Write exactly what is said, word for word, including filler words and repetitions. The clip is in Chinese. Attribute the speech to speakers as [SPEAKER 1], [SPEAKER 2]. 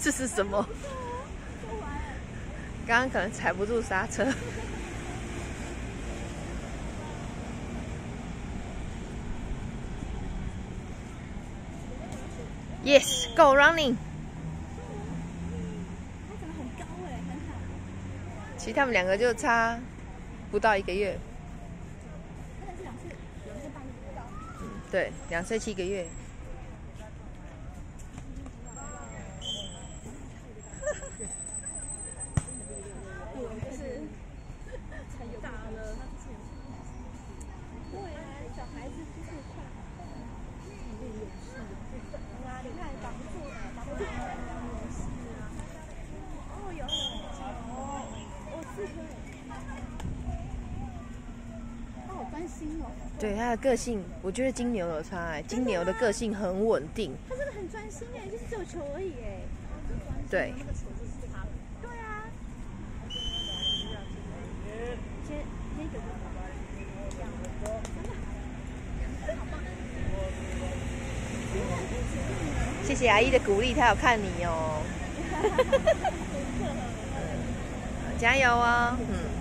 [SPEAKER 1] 这是什么？刚刚可能踩不住刹车。Yes, go running。
[SPEAKER 2] 它长得很高哎，很好。
[SPEAKER 1] 其实他们两个就差不到一个月。
[SPEAKER 2] 那是两岁，有的是半年不到。
[SPEAKER 1] 嗯，对，两岁七个月。
[SPEAKER 2] 我就是很大了，他之前。对啊，小孩子就是快。啊，你看挡不住的，挡不住。哦，有有哦，哦，四颗。他好专心哦。
[SPEAKER 1] 对他的个性，我觉得金牛有差哎，金牛的个性很稳定。
[SPEAKER 2] 他真的很专心哎，就是只有球而已哎。
[SPEAKER 1] 对。
[SPEAKER 2] 那个球就是他的。对啊。先先给他。
[SPEAKER 1] 谢谢阿姨的鼓励，她有看你哦。加油哦，嗯。